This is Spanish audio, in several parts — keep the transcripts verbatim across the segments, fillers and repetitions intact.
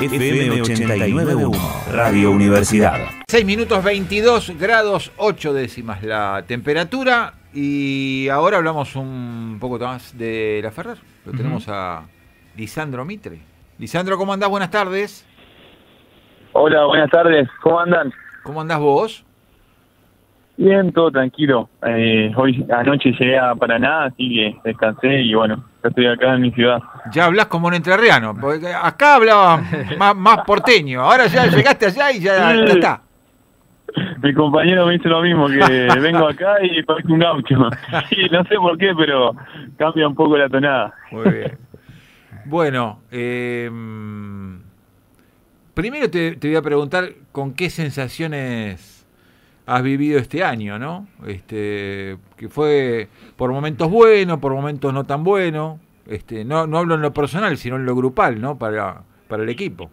F M ochenta y nueve punto uno, Radio Universidad. seis minutos veintidós grados ocho décimas la temperatura. Y ahora hablamos un poco más de La Ferrer. Lo uh-huh. tenemos a Lisandro Mitre. Lisandro, ¿cómo andás? Buenas tardes. Hola, buenas tardes. ¿Cómo andan? ¿Cómo andás vos? Bien, todo tranquilo. Eh, hoy anoche llegué a Paraná, así que descansé y bueno, ya estoy acá en mi ciudad. Ya hablas como un entrerriano, porque acá hablaba más, más porteño. Ahora ya llegaste allá y ya, sí. ya está. Mi compañero me dice lo mismo, que vengo acá y parezco un gaucho. Sí, no sé por qué, pero cambia un poco la tonada. Muy bien. Bueno, eh, primero te, te voy a preguntar con qué sensaciones has vivido este año, ¿no? Este, que fue por momentos buenos, por momentos no tan buenos. Este, no, no hablo en lo personal, sino en lo grupal, ¿no? Para, para el equipo.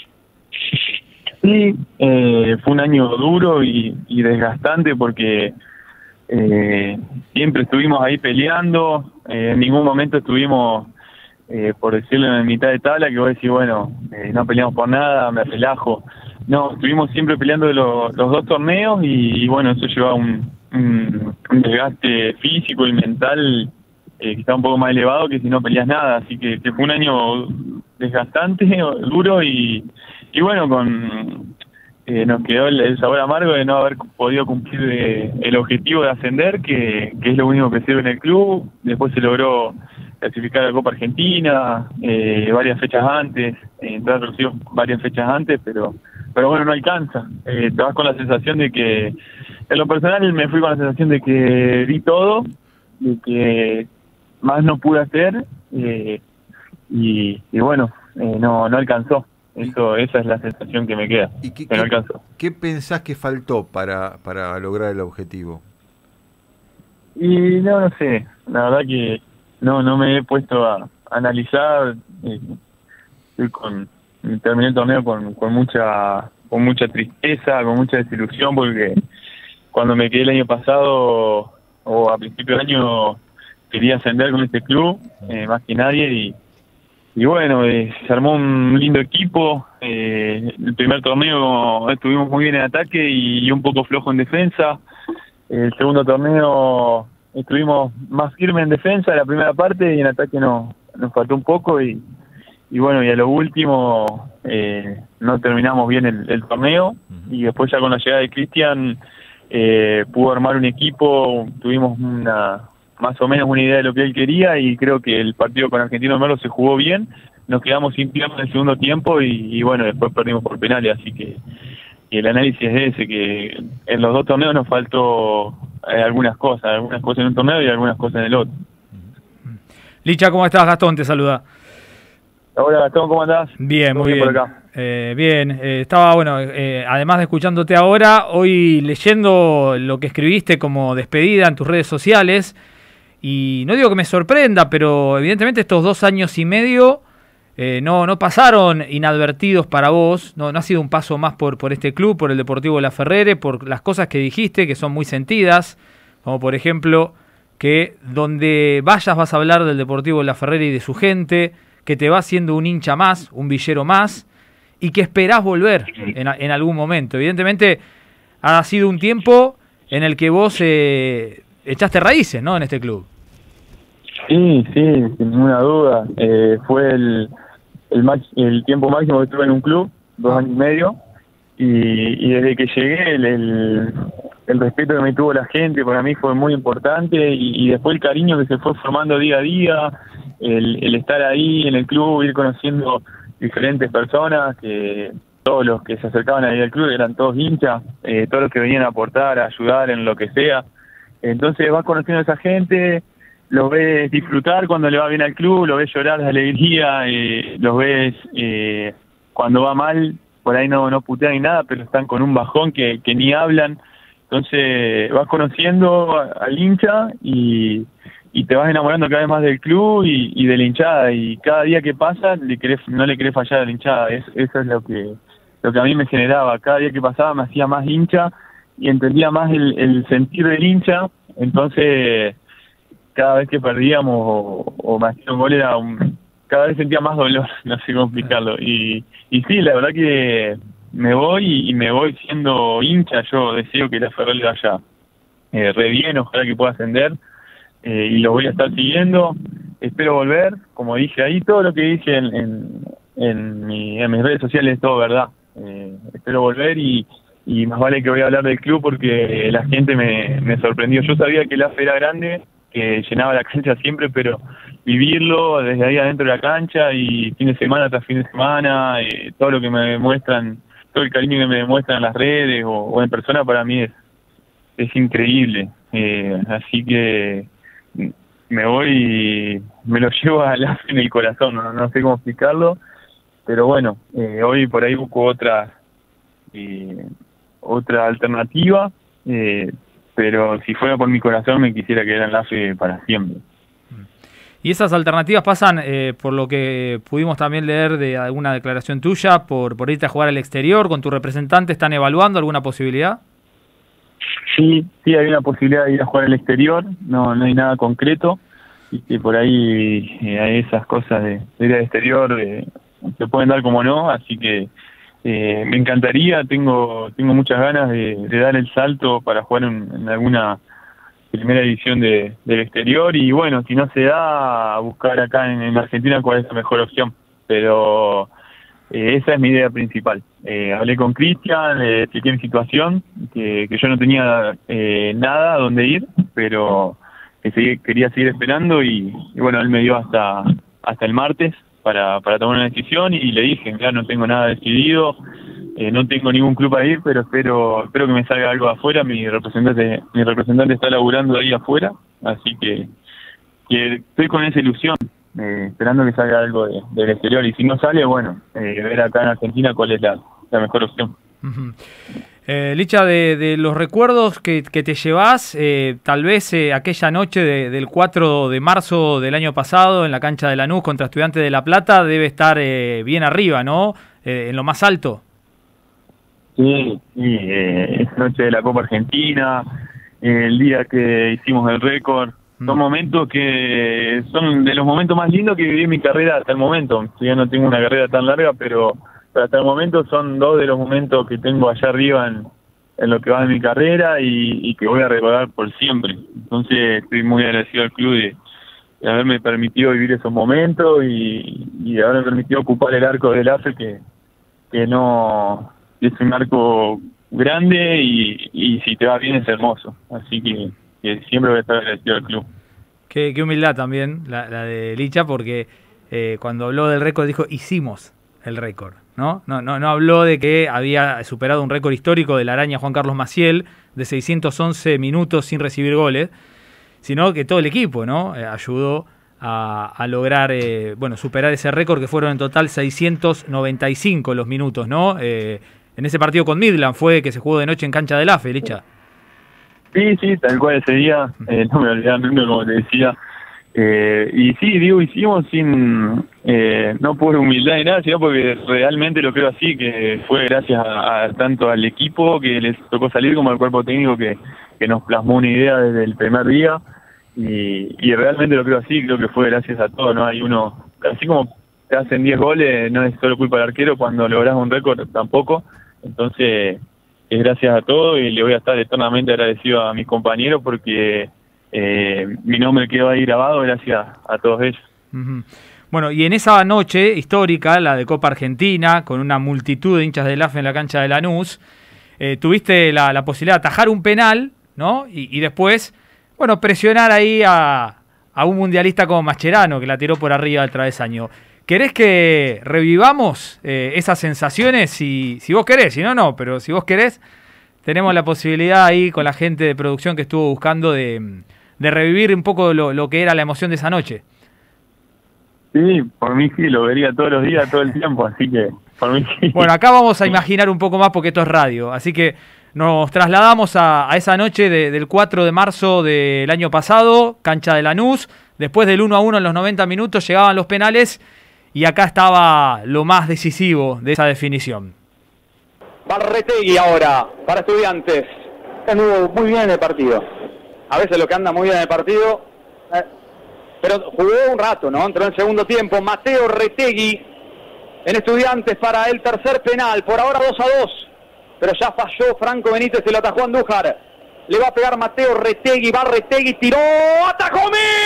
Sí, eh, fue un año duro y, y desgastante porque eh, siempre estuvimos ahí peleando, eh, en ningún momento estuvimos, eh, por decirlo, en mitad de tabla, que vos decís, bueno, eh, no peleamos por nada, me relajo. No, estuvimos siempre peleando los, los dos torneos y, y bueno, eso lleva un, un, un desgaste físico y mental eh, que está un poco más elevado que si no peleas nada, así que, que fue un año desgastante, duro y... Y bueno, con eh, nos quedó el, el sabor amargo de no haber podido cumplir eh, el objetivo de ascender, que, que es lo único que sirve en el club. Después se logró clasificar a la Copa Argentina, eh, varias fechas antes, eh, entrar reducidos varias fechas antes, pero pero bueno, no alcanza. Eh, te vas con la sensación de que, en lo personal me fui con la sensación de que di todo, de que más no pude hacer, eh, y, y bueno, eh, no no alcanzó. Eso, esa es la sensación que me queda, ¿Y qué, que no qué, alcanzó. ¿Qué pensás que faltó para, para lograr el objetivo? Y no, no sé, la verdad que no no me he puesto a, a analizar. Eh, estoy con, terminé el torneo con, con mucha con mucha tristeza, con mucha desilusión, porque cuando me quedé el año pasado, o a principio de año, quería ascender con este club, eh, más que nadie, y Y bueno, eh, se armó un lindo equipo. Eh, el primer torneo estuvimos muy bien en ataque y, y un poco flojo en defensa. El segundo torneo estuvimos más firmes en defensa, la primera parte, y en ataque no, nos faltó un poco. Y, y bueno, y a lo último eh, no terminamos bien el, el torneo. Y después ya con la llegada de Cristian eh, pudo armar un equipo, tuvimos una... más o menos una idea de lo que él quería, y creo que el partido con Argentino de Merlo se jugó bien. Nos quedamos sin piernas en el segundo tiempo y, y bueno, después perdimos por penales, así que el análisis es ese, que en los dos torneos nos faltó eh, algunas cosas, algunas cosas en un torneo y algunas cosas en el otro. Licha, ¿cómo estás? Gastón te saluda. Hola Gastón, ¿cómo andás? Bien, muy bien. Por acá? Eh, bien, eh, estaba, bueno, eh, además de escuchándote ahora, hoy leyendo lo que escribiste como despedida en tus redes sociales. Y no digo que me sorprenda, pero evidentemente estos dos años y medio eh, no, no pasaron inadvertidos para vos. No, no ha sido un paso más por, por este club, por el Deportivo La Ferrere, por las cosas que dijiste, que son muy sentidas. Como por ejemplo, que donde vayas vas a hablar del Deportivo La Ferrere y de su gente, que te va siendo un hincha más, un villero más, y que esperás volver en, en algún momento. Evidentemente ha sido un tiempo en el que vos... Eh, echaste raíces, ¿no?, en este club. Sí, sí, sin ninguna duda. Eh, fue el el, max, el tiempo máximo que estuve en un club, dos años y medio, y, y desde que llegué el, el, el respeto que me tuvo la gente para mí fue muy importante, y, y después el cariño que se fue formando día a día, el, el estar ahí en el club, ir conociendo diferentes personas, que todos los que se acercaban ahí al club eran todos hinchas, eh, todos los que venían a aportar, a ayudar en lo que sea. Entonces vas conociendo a esa gente, los ves disfrutar cuando le va bien al club, los ves llorar de alegría, eh, los ves eh, cuando va mal, por ahí no, no putean ni nada, pero están con un bajón que, que ni hablan. Entonces vas conociendo al hincha y, y te vas enamorando cada vez más del club y, y de la hinchada, y cada día que pasa le querés, no le querés fallar a la hinchada. Es, eso es lo que, lo que a mí me generaba. Cada día que pasaba me hacía más hincha y entendía más el, el sentir del hincha. Entonces cada vez que perdíamos o, o me hacían un gol era un, cada vez sentía más dolor, no sé cómo explicarlo. Y, y sí, la verdad que me voy y me voy siendo hincha. Yo deseo que la Ferrol vaya eh, re bien, ojalá que pueda ascender, eh, y lo voy a estar siguiendo. Espero volver, como dije ahí, todo lo que dije en, en, en, mi, en mis redes sociales es todo verdad. Eh, espero volver y, y más vale que voy a hablar del club porque la gente me, me sorprendió. Yo sabía que el A F era grande, que llenaba la cancha siempre, pero vivirlo desde ahí adentro de la cancha y fin de semana tras fin de semana, eh, todo lo que me demuestran, todo el cariño que me demuestran en las redes o, o en persona, para mí es, es increíble. Eh, así que me voy y me lo llevo al A F en el corazón, no, no sé cómo explicarlo, pero bueno, eh, hoy por ahí busco otra, eh, otra alternativa, eh, pero si fuera por mi corazón me quisiera quedar en la A F para siempre. Y esas alternativas pasan, eh, por lo que pudimos también leer de alguna declaración tuya, por, por irte a jugar al exterior, con tu representante, ¿están evaluando alguna posibilidad? Sí, sí, hay una posibilidad de ir a jugar al exterior, no no hay nada concreto, y que por ahí eh, hay esas cosas de, de ir al exterior, eh, se pueden dar como no, así que eh, me encantaría, tengo tengo muchas ganas de, de dar el salto para jugar en, en alguna primera división de, del exterior, y bueno, si no se da, a buscar acá en, en Argentina cuál es la mejor opción, pero eh, esa es mi idea principal. Eh, hablé con Cristian, le expliqué mi situación, que, que yo no tenía eh, nada a dónde ir, pero que seguí, quería seguir esperando, y, y bueno, él me dio hasta hasta el martes para, para tomar una decisión, y le dije, ya no tengo nada decidido, eh, no tengo ningún club a ir, pero espero espero que me salga algo afuera. Mi representante mi representante está laburando ahí afuera, así que, que estoy con esa ilusión, eh, esperando que salga algo de, del exterior, y si no sale, bueno, eh, ver acá en Argentina cuál es la, la mejor opción. Uh-huh. Eh, Licha, de, de los recuerdos que, que te llevas, eh, tal vez eh, aquella noche de, del cuatro de marzo del año pasado en la cancha de Lanús contra Estudiantes de La Plata debe estar eh, bien arriba, ¿no? Eh, en lo más alto. Sí, sí, eh, esa noche de la Copa Argentina, eh, el día que hicimos el récord, mm. son momentos que son de los momentos más lindos que viví en mi carrera hasta el momento. Si ya no tengo una carrera tan larga, pero Pero hasta el momento son dos de los momentos que tengo allá arriba en, en lo que va de mi carrera, y, y que voy a recordar por siempre. Entonces estoy muy agradecido al club de, de haberme permitido vivir esos momentos y, y de haberme permitido ocupar el arco del A F, que, que no es un arco grande y, y si te va bien es hermoso. Así que, que siempre voy a estar agradecido al club. Qué, qué humildad también la, la de Licha, porque eh, cuando habló del récord dijo, hicimos el récord. ¿No? No, no, no habló de que había superado un récord histórico de la araña Juan Carlos Maciel de seiscientos once minutos sin recibir goles, sino que todo el equipo, ¿no? eh, ayudó a, a lograr eh, bueno, superar ese récord, que fueron en total seiscientos noventa y cinco los minutos, ¿no? Eh, en ese partido con Midland fue que se jugó de noche en cancha del A F, Licha. Sí, sí, tal cual ese día, eh, no me olvidaba nunca, como te decía. Eh, y sí, digo, hicimos sin, eh, no por humildad ni nada, sino porque realmente lo creo así, que fue gracias a, a tanto al equipo que les tocó salir como al cuerpo técnico que, que nos plasmó una idea desde el primer día, y, y realmente lo creo así, creo que fue gracias a todo, ¿no? Hay uno, así como te hacen diez goles, no es solo culpa del arquero, cuando lográs un récord tampoco, entonces es gracias a todo, y le voy a estar eternamente agradecido a mis compañeros porque Eh, mi nombre quedó ahí grabado gracias a todos ellos. Uh-huh. Bueno, y en esa noche histórica, la de Copa Argentina, con una multitud de hinchas del A F en la cancha de Lanús, eh, tuviste la, la posibilidad de atajar un penal, ¿no? Y, y después, bueno, presionar ahí a, a un mundialista como Mascherano, que la tiró por arriba del travesaño. ¿Querés que revivamos eh, esas sensaciones? Si, si vos querés, si no, no, pero si vos querés, tenemos la posibilidad ahí con la gente de producción que estuvo buscando de... de revivir un poco lo, lo que era la emoción de esa noche. Sí, por mí sí, lo vería todos los días, todo el tiempo, así que por mí sí. Bueno, acá vamos a imaginar un poco más porque esto es radio, así que nos trasladamos a, a esa noche de, del cuatro de marzo del año pasado, cancha de Lanús, después del uno a uno en los noventa minutos llegaban los penales y acá estaba lo más decisivo de esa definición. Barretegui ahora, para Estudiantes. Anduvo muy bien en el partido. A veces lo que anda muy bien en el partido, eh, pero jugó un rato, ¿no? Entró en el segundo tiempo. Mateo Retegui en Estudiantes para el tercer penal. Por ahora dos a dos. Pero ya falló Franco Benítez, se lo atajó Andújar. Le va a pegar Mateo Retegui. Va Retegui, tiró. ¡Atajó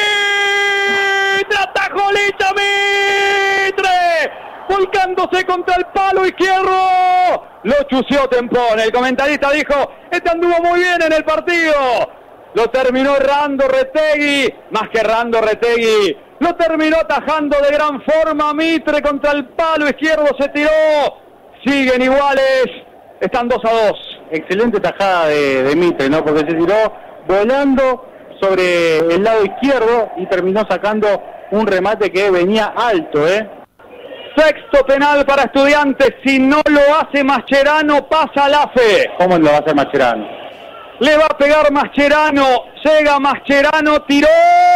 Mitre! ¡Atajó Licha Mitre! Volcándose contra el palo izquierdo. Lo chució Tempón. El comentarista dijo: este anduvo muy bien en el partido. Lo terminó errando Retegui. Más que errando Retegui, lo terminó atajando de gran forma Mitre contra el palo izquierdo. Se tiró. Siguen iguales. Están dos a dos. Excelente tajada de, de Mitre, ¿no? Porque se tiró volando sobre el lado izquierdo y terminó sacando un remate que venía alto, ¿eh? Sexto penal para Estudiantes. Si no lo hace Mascherano, pasa la fe. ¿Cómo lo va a hacer Mascherano? Le va a pegar Mascherano. Llega Mascherano, tiró.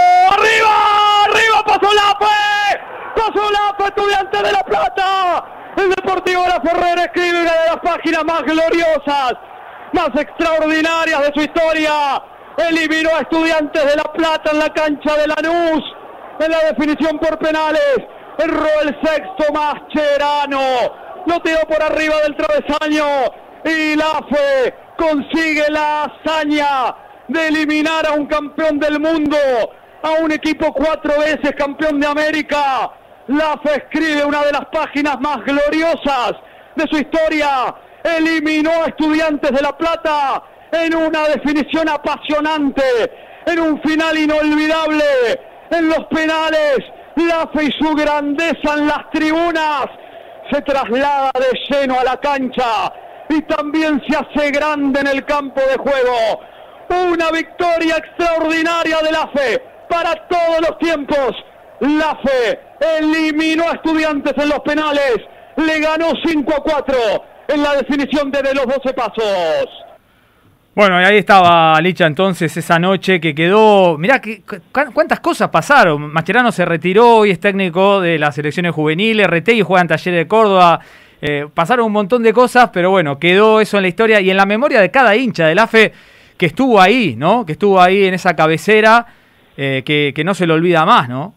¡Arriba! ¡Arriba! ¡Pasó la fe! ¡Pasó la fe! Estudiantes de La Plata. El Deportivo La Ferrera escribe una de las páginas más gloriosas, más extraordinarias de su historia. Eliminó a Estudiantes de La Plata en la cancha de Lanús en la definición por penales. Erró el sexto Mascherano. Lo tiró por arriba del travesaño. Y la fe consigue la hazaña de eliminar a un campeón del mundo, a un equipo cuatro veces campeón de América. La fe escribe una de las páginas más gloriosas de su historia. Eliminó a Estudiantes de La Plata en una definición apasionante, en un final inolvidable. En los penales, la fe y su grandeza en las tribunas se traslada de lleno a la cancha y también se hace grande en el campo de juego. Una victoria extraordinaria de la fe para todos los tiempos. La fe eliminó a Estudiantes en los penales, le ganó cinco a cuatro en la definición de, de los doce pasos. Bueno, y ahí estaba Licha entonces esa noche que quedó. Mirá que, cuántas cosas pasaron. Mascherano se retiró y es técnico de las selecciones juveniles. Retegui juega en Talleres de Córdoba. Eh, pasaron un montón de cosas, pero bueno, quedó eso en la historia y en la memoria de cada hincha de la fe que estuvo ahí, ¿no? Que estuvo ahí en esa cabecera, eh, que, que no se lo olvida más, ¿no?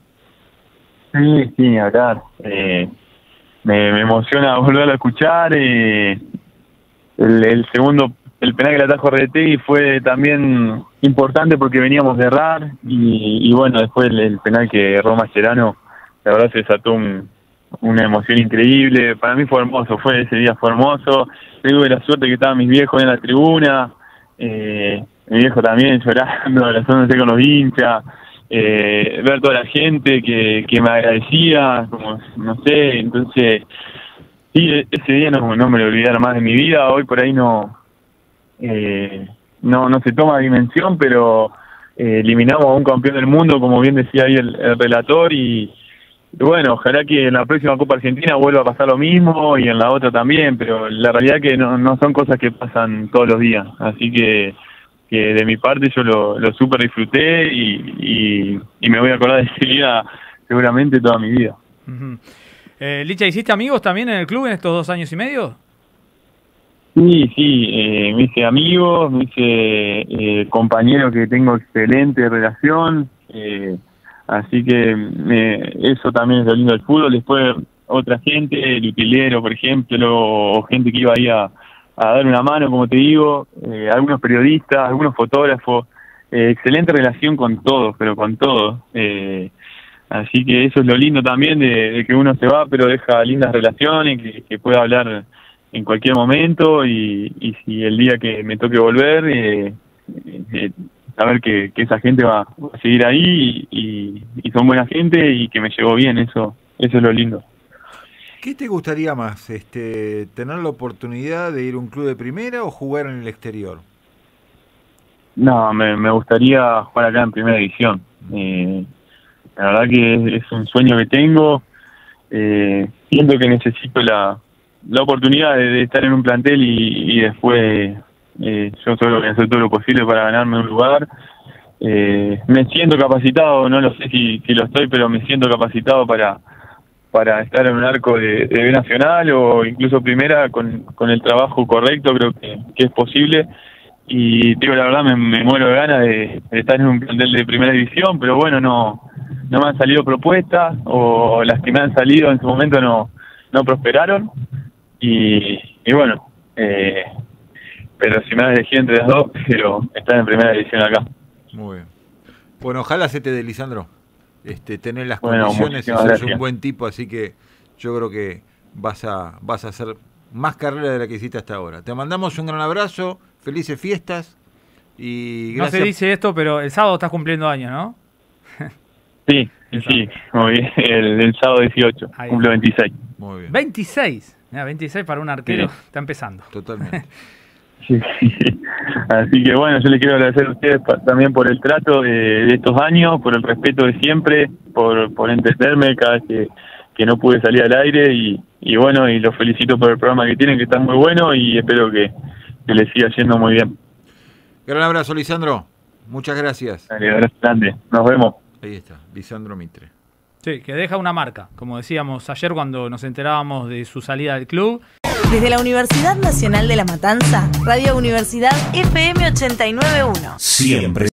Sí, sí, hablar. Eh, me, me emociona volverlo a escuchar. Eh, el, el segundo, el penal que le atajó Retegui fue también importante porque veníamos de errar y, y bueno, después el, el penal que erró Mascherano, la verdad se desató un, una emoción increíble. Para mí fue hermoso, fue ese día fue hermoso. Tuve la suerte que estaban mis viejos en la tribuna, eh, mi viejo también llorando, abrazándose con los hinchas. Eh, ver toda la gente que, que me agradecía, como no sé, entonces sí, ese día no, no me lo olvidaré más de mi vida. Hoy por ahí no eh, no no se toma dimensión, pero eh, eliminamos a un campeón del mundo, como bien decía ahí el, el relator, y, y bueno, ojalá que en la próxima Copa Argentina vuelva a pasar lo mismo y en la otra también, pero la realidad es que no, no son cosas que pasan todos los días, así que que de mi parte yo lo, lo súper disfruté y, y, y me voy a acordar de ese día seguramente toda mi vida. Uh-huh. eh, Licha, ¿hiciste amigos también en el club en estos dos años y medio? Sí, sí, eh, me hice amigos, me hice eh, compañeros que tengo excelente relación, eh, así que me, eso también es lo lindo del fútbol. Después otra gente, el utilero por ejemplo, o gente que iba ahí a a dar una mano, como te digo, eh, algunos periodistas, algunos fotógrafos, eh, excelente relación con todos, pero con todos. Eh, así que eso es lo lindo también de, de que uno se va, pero deja lindas relaciones, que, que pueda hablar en cualquier momento y, y si el día que me toque volver, eh, eh, saber que, que esa gente va a seguir ahí y, y, y son buena gente y que me llevó bien, eso, eso es lo lindo. ¿Qué te gustaría más? Este, ¿tener la oportunidad de ir a un club de primera o jugar en el exterior? No, me, me gustaría jugar acá en primera división. Eh, la verdad que es, es un sueño que tengo. Eh, siento que necesito la, la oportunidad de, de estar en un plantel y, y después eh, yo solo voy a hacer todo lo posible para ganarme un lugar. Eh, me siento capacitado, no lo sé si, si lo estoy, pero me siento capacitado para... para estar en un arco de, de B Nacional o incluso primera con, con el trabajo correcto, creo que, que es posible. Y digo, la verdad me, me muero de ganas de, de estar en un plantel de primera división, pero bueno, no no me han salido propuestas, o las que me han salido en su momento no, no prosperaron, y, y bueno, eh, pero si me has elegido entre las dos, pero estar en primera división acá. Muy bien. Bueno, ojalá se te dé, Lisandro. Este, tener las Bueno, condiciones y muchísimas sos gracias. un buen tipo, así que yo creo que vas a, vas a hacer más carrera de la que hiciste hasta ahora. Te mandamos un gran abrazo, felices fiestas y No gracias. se dice esto, pero el sábado estás cumpliendo años, ¿no? Sí, sí, muy bien. El, el sábado dieciocho, Ahí cumple está. veintiséis. Muy bien, veintiséis. Mira, veintiséis para un arquero, Sí. está empezando. totalmente. Sí, sí. Así que bueno, yo les quiero agradecer a ustedes pa- también por el trato de, de estos años, por el respeto de siempre, por, por entenderme cada vez que, que no pude salir al aire, y, y bueno, y los felicito por el programa que tienen, que está muy bueno, y espero que, que les siga yendo muy bien. Gran abrazo, Lisandro. Muchas gracias. Dale, abrazo grande, nos vemos. Ahí está, Lisandro Mitre. Sí, que deja una marca, como decíamos ayer cuando nos enterábamos de su salida del club. Desde la Universidad Nacional de La Matanza, Radio Universidad F M ochenta y nueve punto uno. Siempre